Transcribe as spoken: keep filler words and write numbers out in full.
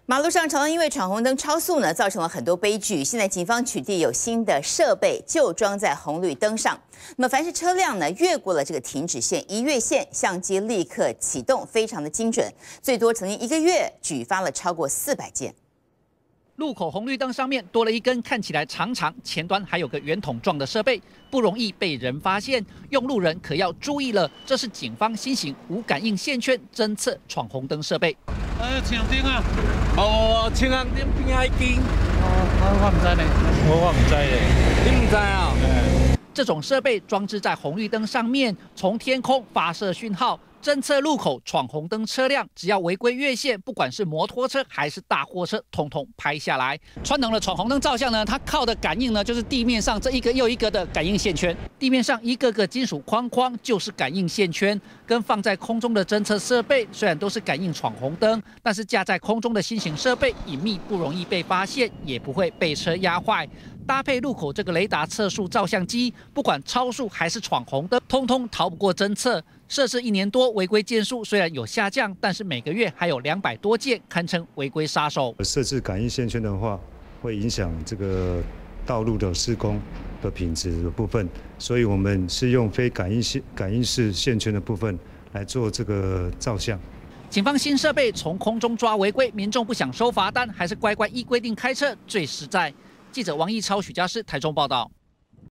马路上常常因为闯红灯超速呢，造成了很多悲剧。现在警方取缔有新的设备，就装在红绿灯上。那么凡是车辆呢越过了这个停止线，一越线，相机立刻启动，非常的精准，最多曾经一个月举发了超过四百件。 路口红绿灯上面多了一根看起来长长、前端还有个圆筒状的设备，不容易被人发现。用路人可要注意了，这是警方新型无感应线圈侦测闯红灯设备。 哎，青红灯啊！ 哦，青红灯边海间。 哦，我我唔知呢，我我唔知咧， 你唔知啊？ 这种设备装置在红绿灯上面，从天空发射讯号。 侦测路口闯红灯车辆，只要违规越线，不管是摩托车还是大货车，统统拍下来。传统的闯红灯照相呢，它靠的感应呢，就是地面上这一个又一个的感应线圈。地面上一个个金属框框就是感应线圈，跟放在空中的侦测设备虽然都是感应闯红灯，但是架在空中的新型设备隐秘，不容易被发现，也不会被车压坏。 搭配路口这个雷达测速照相机，不管超速还是闯红灯，通通逃不过侦测。设置一年多，违规件数虽然有下降，但是每个月还有两百多件，堪称违规杀手。 设置感应线圈的话，会影响这个道路的施工的品质的部分，所以我们是用非感应线感应式线圈的部分来做这个照相。 警方新设备从空中抓违规，民众不想收罚单，还是乖乖依规定开车最实在。记者王义超、许家诗台中报道。